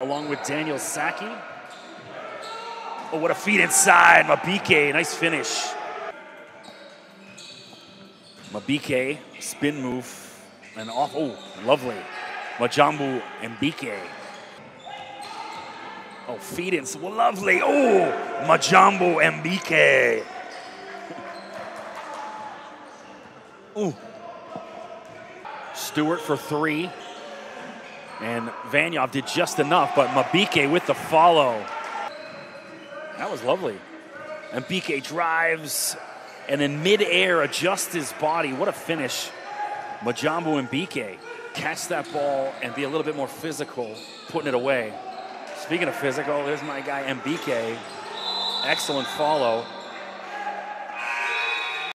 along with Daniel Saki. Oh, what a feed inside. Mabike, nice finish. Mabike, spin move, and off. Oh, lovely. Majambu Mbike. Oh, feed in, lovely. Oh, Majambu Mbike. Ooh. Stewart for three. And Vanyov did just enough, but Mabike with the follow. That was lovely. Mbike drives and in midair adjusts his body. What a finish. Majambu Mbike. Catch that ball and be a little bit more physical, putting it away. Speaking of physical, there's my guy Mbike. Excellent follow.